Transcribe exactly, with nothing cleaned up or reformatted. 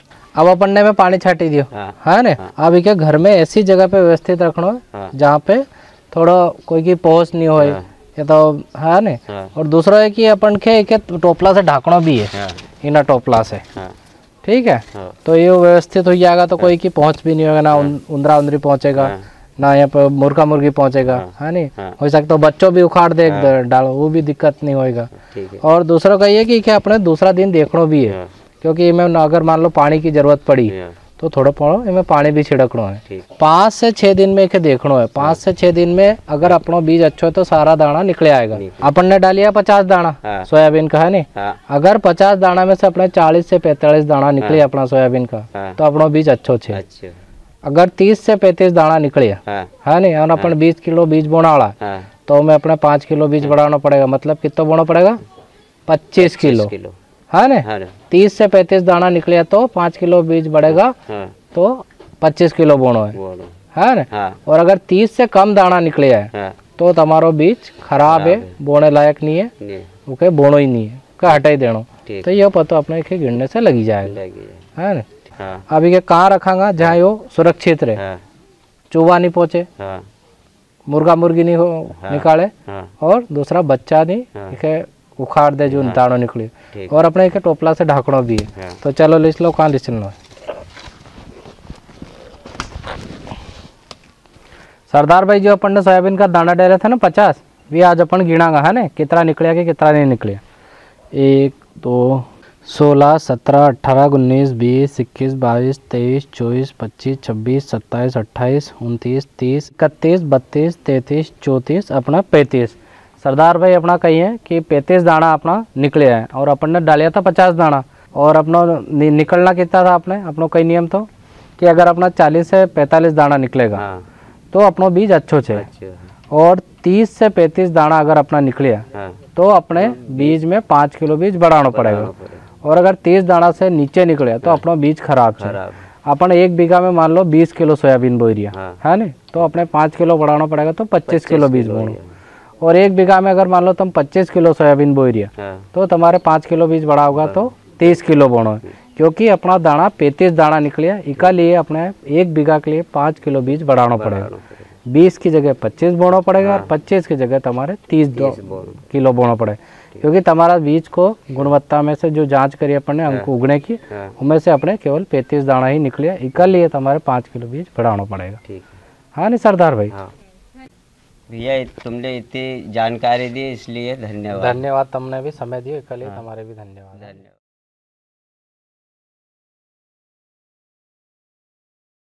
अब अपन ने में पानी छाटी दियो है ने। अब इके घर में ऐसी जगह पे व्यवस्थित रखना है जहाँ पे थोड़ा कोई की पहुँच नहीं होए ये तो है ने। और दूसरा है कि अपन के एक टोपला से ढाकना भी है इना टोपला से, ठीक है। तो ये व्यवस्थित हो जाएगा तो कोई की पहुँच भी नहीं होगा, ना उंदरा उंदरी पहुँचेगा ना यहाँ पर मुर्गा मुर्गी पहुँचेगा है नहीं। हो सकता तो बच्चों भी उखाड़ दे डालो, वो भी दिक्कत नहीं होएगा। और दूसरा का ये कि क्या अपने दूसरा दिन देखना भी है, क्योंकि इनमें अगर मान लो पानी की जरूरत पड़ी तो थोड़ा थोड़ा इनमें पानी भी छिड़कना है। पाँच से छः दिन में इसे देखना है। पाँच से छः दिन में अगर अपना बीज अच्छा है तो सारा दाना निकले आएगा। अपन ने डालिया पचास दाना सोयाबीन का है नहीं, अगर पचास दाना में से अपने चालीस से पैंतालीस दाना निकले अपना सोयाबीन का तो अपना बीज अच्छो छे। अगर तीस से पैंतीस दाना निकले है नहीं और अपन बीस किलो बीज बोना वाला तो हमें अपने पाँच किलो बीज बढ़ाना पड़ेगा। मतलब कितना बोना पड़ेगा? पच्चीस किलो है ना। तीस से पैंतीस दाना निकले तो पाँच किलो बीज बढ़ेगा तो पच्चीस किलो बोनो है है ना। और अगर तीस से कम दाना निकले है तो तुम्हारो बीज खराब है, बोने लायक नहीं है, ओके बोनो ही नहीं है, का हटा ही देनो। तो ये पता अपने के गिरने से लगी जाएगा है ना। अभी के कहाँ रखांगा जहाँ यो सुरक्षित रहे, चूहा नहीं पहुँचे, मुर्गा मुर्गी नहीं हो निकाले और दूसरा बच्चा नहीं उखाड़ दे जो दाना निकले। और अपने के टोपला से ढाकना भी है। तो चलो लिख लो कहाँ लिख लो। सरदार भाई जो अपन ने सोयाबीन का दाना डाला था ना पचास, भी आज अपन गिनागा है ना कितना निकलिया कि कितना नहीं निकलिया। एक दो सोलह सत्रह अठारह उन्नीस बीस इक्कीस बाईस तेईस चौबीस पच्चीस छब्बीस सत्ताईस अट्ठाईस उनतीस तीस इकतीस बत्तीस तैंतीस चौंतीस अपना पैंतीस। सरदार भाई अपना कही है कि पैंतीस दाना अपना निकले है और अपन ने डालिया था पचास दाना। और अपना नि, निकलना कितना था अपने अपना कई नियम तो कि अगर अपना चालीस से पैंतालीस दाना निकलेगा हाँ। तो अपना बीज अच्छो छे। और तीस से पैंतीस दाना अगर अपना निकलिया हाँ। तो अपने बीज में पाँच किलो बीज बढ़ाना पड़ेगा। और अगर तीस दाना से नीचे निकले तो अपना बीज खराब है। अपन एक बीघा में मान लो बीस किलो सोयाबीन बो रिया है ना, तो अपने पाँच किलो बढ़ाना पड़ेगा तो पच्चीस किलो बीज बोनो। और एक बीघा में अगर मान लो तुम पच्चीस किलो सोयाबीन बो रिया तो तुम्हारे पाँच किलो बीज बढ़ा होगा तो तीस किलो बोनो है। क्योंकि अपना दाना पैंतीस दाना निकलिया, इका लिए अपने एक बीघा के लिए पाँच किलो बीज बढ़ाना पड़ेगा। बीस की जगह पच्चीस बोना पड़ेगा और पच्चीस की जगह तुम्हारे तीस किलो बोना पड़ेगा। क्योंकि तुम्हारा बीज को गुणवत्ता में से जो जांच करी अपन ने अंक उगने की उनमें से अपने केवल पैंतीस दाना ही निकले, इका लिए तुम्हारे पाँच किलो बीज बढ़ाना पड़ेगा। हाँ नहीं सरदार भाई। भैया तुमने इतनी जानकारी दी इसलिए धन्यवाद। धन्यवाद, तुमने भी समय दिया, इसके लिए तुम्हारे भी धन्यवाद।